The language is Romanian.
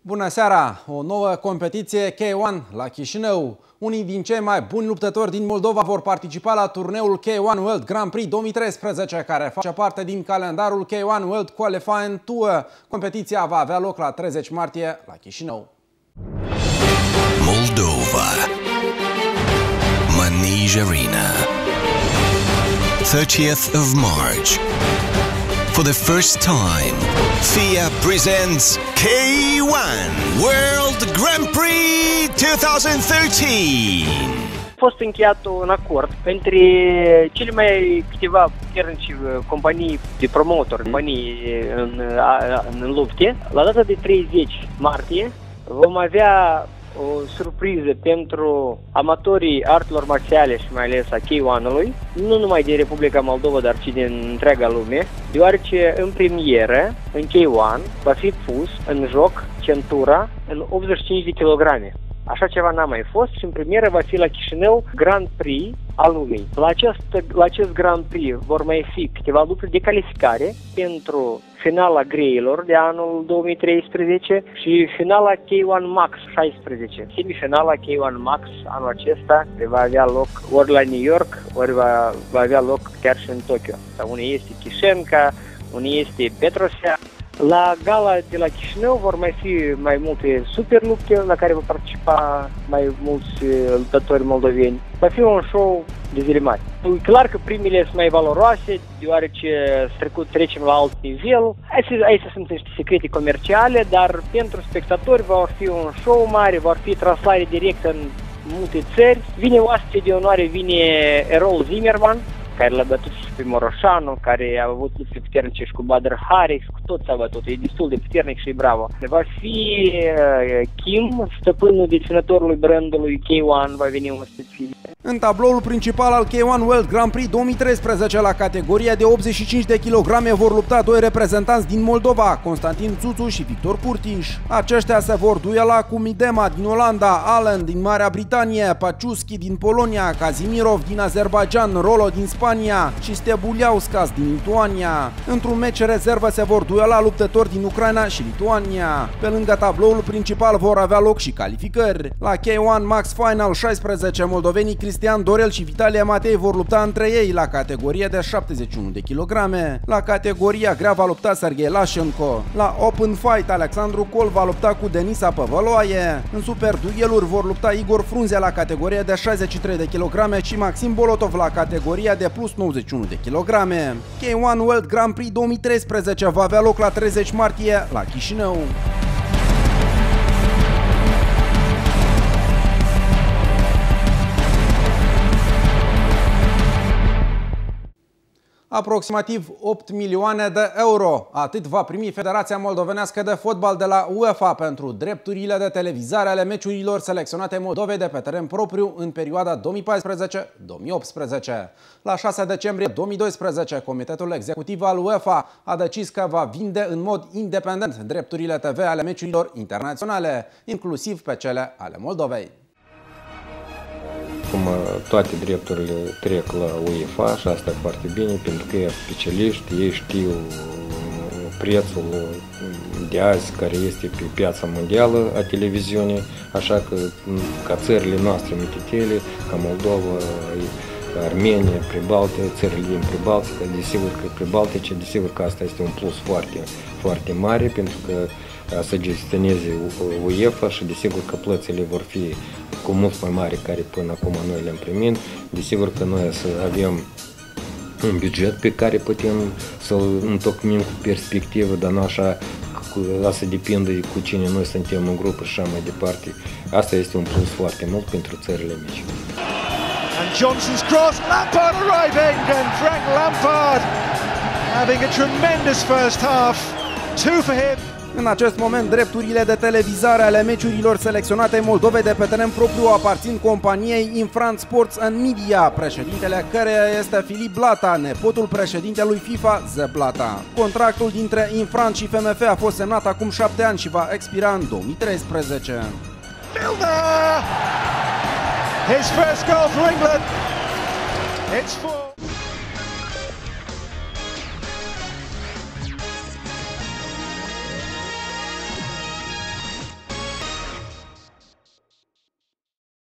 Bună seara! O nouă competiție K1 la Chișinău. Unii din cei mai buni luptători din Moldova vor participa la turneul K1 World Grand Prix 2013, care face parte din calendarul K1 World Qualifying Tour. Competiția va avea loc la 30 martie la Chișinău. Moldova, Manege Arena, 30th of March. For the first time, FIA presents K1 World Grand Prix 2013. A fost încheiat un acord între cele mai câteva puternici companii de promotori, companii în lupte. La data de 30 martie vom avea o surpriză pentru amatorii artelor marțiale și mai ales a K1-ului, nu numai din Republica Moldova, dar și din întreaga lume, deoarece în premieră, în K1, va fi pus în joc centura în 85 de kilograme. Așa ceva n-a mai fost și în premieră va fi la Chișinău Grand Prix al lumii. La acest Grand Prix vor mai fi câteva lupturi de calificare pentru finala greilor de anul 2013 și finala K1 Max 16. Semifinala K1 Max anul acesta va avea loc ori la New York, ori va avea loc chiar și în Tokyo. Sau unde este Chișenca, unde este Petrosea. La gala de la Chișinău vor mai fi mai multe super lupte la care vor participa mai mulți luptători moldoveni. Va fi un show de zile mari. E clar că primele sunt mai valoroase, deoarece trecem la alt nivel. Aici sunt niște secrete comerciale, dar pentru spectatori va fi un show mare, va fi translare directă în multe țări. Vine oaspete de onoare, vine Errol Zimmerman, care l-a bătut și pe Moroșanu, care a avut lupte puternice și cu Badr Hari, cu toți s-a bătut, e destul de puternic și bravo. Va fi Kim, stăpânul deținătorului brandului K1, va veni un specific. În tabloul principal al K1 World Grand Prix 2013, la categoria de 85 de kilograme, vor lupta doi reprezentanți din Moldova, Constantin Țuțu și Victor Purtiș. Aceștia se vor duela cu Midema din Olanda, Allen din Marea Britanie, Paciuski din Polonia, Cazimirov din Azerbaijan, Rolo din Spania și Stebuliauskas din Lituania. Într-un meci rezervă se vor duela luptători din Ucraina și Lituania. Pe lângă tabloul principal vor avea loc și calificări. La K1 Max Final 16, moldovenii Cristian Dorel și Vitalie Matei vor lupta între ei la categorie de 71 de kilograme. La categoria grea va lupta Serghei Lașenko. La Open Fight, Alexandru Col va lupta cu Denisa Păvăloaie. În super dueluri vor lupta Igor Frunze la categoria de 63 de kilograme și Maxim Bolotov la categoria de plus 91 de kilograme. K1 World Grand Prix 2013 va avea loc la 30 martie la Chișinău. Aproximativ 8 milioane de euro. Atât va primi Federația Moldovenească de Fotbal de la UEFA pentru drepturile de televizare ale meciurilor selecționate Moldovei de pe teren propriu în perioada 2014-2018. La 6 decembrie 2012, Comitetul Executiv al UEFA a decis că va vinde în mod independent drepturile TV ale meciurilor internaționale, inclusiv pe cele ale Moldovei. Cum toate drepturile trec la UEFA și asta e foarte bine, pentru că ei specialiști, ei știu prețul de azi care este pe piața mondială a televiziunii, așa că ca țările noastre mititele, ca Moldova, Armenia, Pribaltică, țările din Pribaltică, desigur că Pribaltice, desigur că asta este un plus foarte, foarte mare, pentru că să gestioneze UEFA și desigur că plățile vor fi cu mult mai mari care până acum noi le-am primit. Desigur că noi să avem un buget pe care putem să-l întocmim cu perspectivă, dar nu așa, asta depinde cu cine noi suntem în grup și așa mai departe. Asta este un plus foarte mult pentru țările mici. And Johnson's cross, Lampard arriving, and Frank Lampard having a tremendous first half. 2 for him. În acest moment, drepturile de televizare ale meciurilor selecționate Moldovei de pe teren propriu aparțin companiei Infront Sports and Media, președintele căreia este Filip Blata, nepotul președintelui FIFA, Sepp Blatter. Contractul dintre Infront și FMF a fost semnat acum 7 ani și va expira în 2013. Milner! His first goal for England. It's 4.